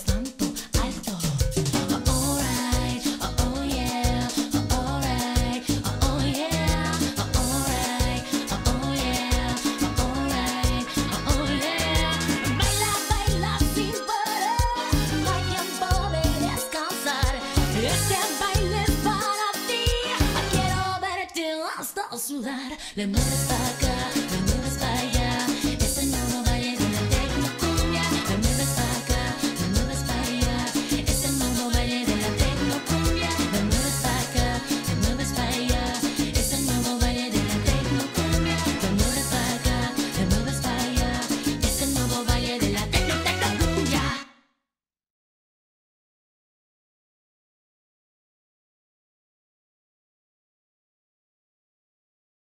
tanto alto. Alright, oh yeah, alright, oh yeah, alright, oh yeah, alright, oh yeah. Baila, baila sin parar, no hay tiempo de descansar. Este baile es para ti, quiero verte hasta sudar. Le mueves acá.